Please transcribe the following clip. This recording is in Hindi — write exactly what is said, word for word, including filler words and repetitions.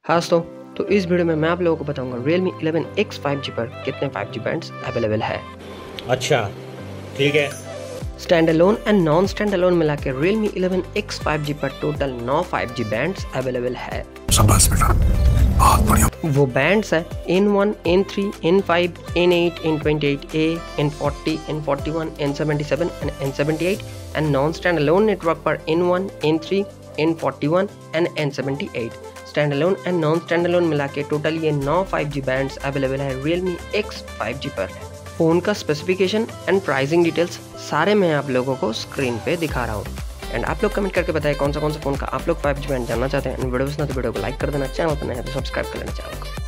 हाँ दोस्तों, तो इस वीडियो में मैं आप लोगों को बताऊंगा Realme eleven X five G पर कितने फाइव जी बैंड्स अवेलेबल है। अच्छा, ठीक है। Stand alone and non stand alone मिला के Realme eleven X five G पर टोटल नौ फाइव जी बैंड्स अवेलेबल है। शाबाश बेटा, बहुत बढ़िया। वो बैंड्स है N one, N three, N five, N eight, N twenty eight A, N forty, N forty one, N seventy seven and N seventy eight and non stand alone network पर N one, N three, N forty one and N seventy eight. Stand alone and non stand alone मिला के टोटल ये नौ फाइव जी बैंड्स अवेलेबल है Realme एक्स फाइव जी पर। फ़ोन का स्पेसिफिकेशन एंड प्राइसिंग डिटेल्स सारे मैं आप लोगों को स्क्रीन पे दिखा रहा हूँ। एंड आप लोग कमेंट करके बताएं कौन सा कौन सा फ़ोन का आप लोग फाइव जी बैंड जानना चाहते हैं। एंड वीडियो पसंद है तो वीडियो को लाइक कर देना, चैनल पर नए हैं तो सब्सक्राइब कर लेना चैनल को।